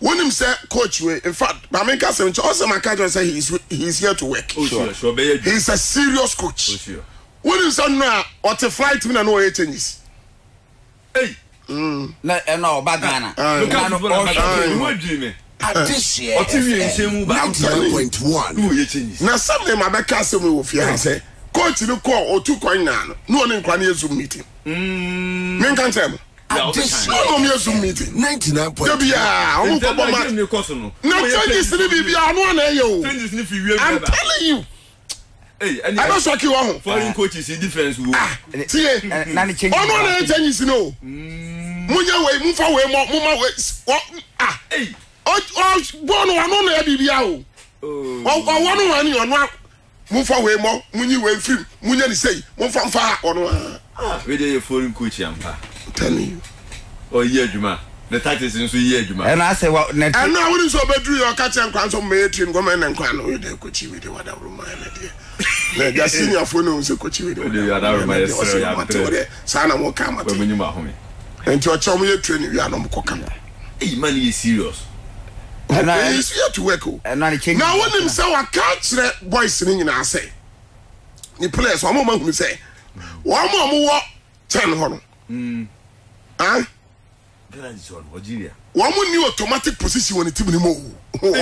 When him say coach way, in fact, my main cousin also my cousin say he's here to work. Oh, sure. He's a serious coach. Oh, sure. When him say no, or to flight me no changes. Hey. No, Bagana. Look at what dreaming. This year, 99.1. Now something my back cousin will fear say. Coach no call or 2 coin now. No one in Kwani Zoom meeting. Men can tell. This no Zoom meeting. 99.1. Yeah, I'm telling you. Hey, I don't shock you on. Foreign coaches in difference. Nani change. Oh no, change no. Munya way, mufa way, muma way. Hey. Born one on the BBO. One you are mufa way more, muni way film, munya say, mufa far on one. Where they foreign coach, I'm telling you. Oh, yeah, Juma. The tactics in year, Juma. And I say, well, and now when you saw bedroom, your catch and crown some mate and woman and crown with the coach with the water room, my idea. The senior phone was a coach with the other room. Sana will come at when you are home. And to a chummy training, you are no cockam. Hey, money is serious. And I is here to work. And I change. Now, when himself, I catch that voice singing in our say. The players, one moment who say, one more 10 honor. Huh? One more new automatic position when it's in the move.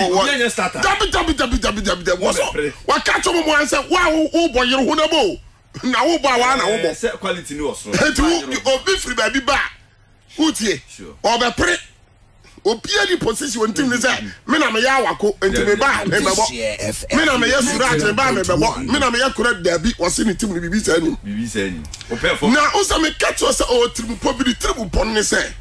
What catch on one say, wow, oh boy, you're wonderful. Now, oh, boy, one quality news. Oh, be free, baby, back. Who's here? Or the pre. Opiani position when things say, Mina Maya Awako, and to be back, Mina Maya Surat, and Bama, Mina Maya Kurat Debbie was in it to be saying. Now, also, me catch us or probably triple pony say.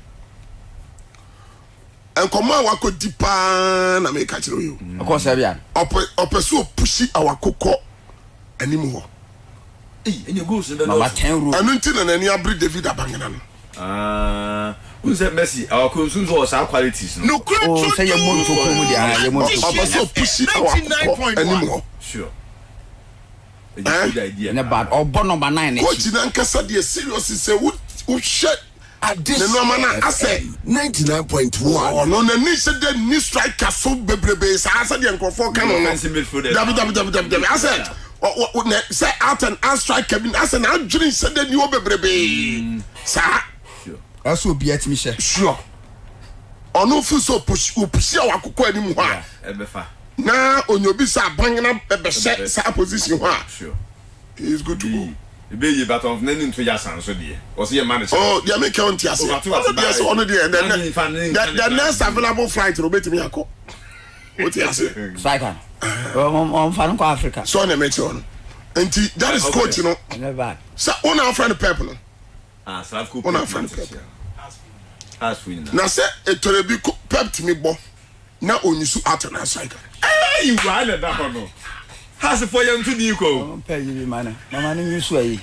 And come on, Wako deeper, and make catch you. Of course, Abian. Pursue pushy our cocoa anymore. And you go to the room. And until any abri David Abangan. Who's that messy? Our consumes was our qualities. No, say your moon to push it anymore. Sure. Good idea. But or bon number 9. Coach Nankasa, dear, seriously say, who shut at this Nomana? I say 99.1. Oh, no, the niche the new striker so baby. I said, the Uncle for Canon. I said, what say out and out strike cabin. I said, I'm drinking said the new baby. Sir. That's what be at me, sure. Or no food so push our cocoa anymore. Now, on your bisa banging up a set position. Sure. It's good to go. The baby but of Nenin to Yasan, so dear. Was he a manager? Oh, the American Tias. Yes, on the next available flight to Roberto Miako. What is it? Cycle. On Fanco Africa. So, I met on. And that is coach, you know. Never. So, on our friend Pepper. Ah, South on our friend Pepper. As we now say it to be pep to me, bo. Now on you so out and outside. Hey, you run it that one. How's it for you to Nico? Pay you, man. Mamma, you sway.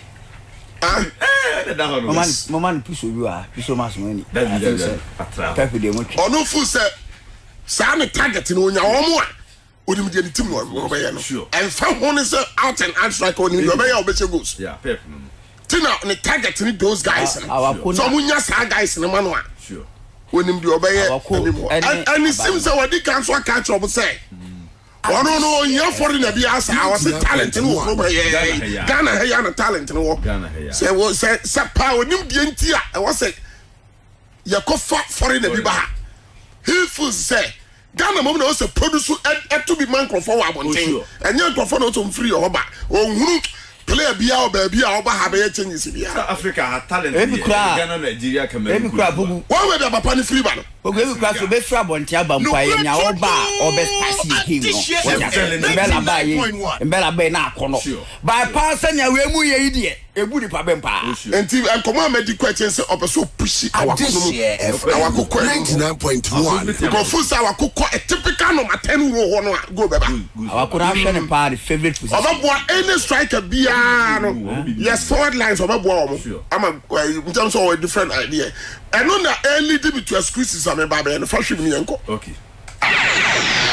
Mamma, push you are so much money. Pepper, they won't. Or no fool said, Sam target in your own one. Would you get it to sure. And found one is out and outside on your way of better goose. Yeah, Pepper. Tina on the target to those guys. So when you say guys in the manual. Sure. When him do obey anymore. And it seems that what they can't catch up say. Oh no, you're foreign to be asked. I was a talent in Ghana, Hayana talent in war. Say, was said power, new DNT. I was say, Yakofa foreign to be back. He fools say, Ghana moment also produce to be man for one thing. And young for not on free or back. Oh, play a beer, baby, I'll have a change in Africa had talent. Every Ghana, Nigeria, every crab. Why would have a funny free man? But we will crash the best crab on Tiaba by our bar or best passing him. Bella Bay now, by passing a remu idiot, a woody pabempa. And command medical questions of a so pushy our cook 99.1. Go full our cook a typical of a 10 go back. Our corruption and party favorite position. Any striker be yes, forward lines of a bomb. I'm in terms of a different idea. And on the early debut to a criticism about the fashion. Okay.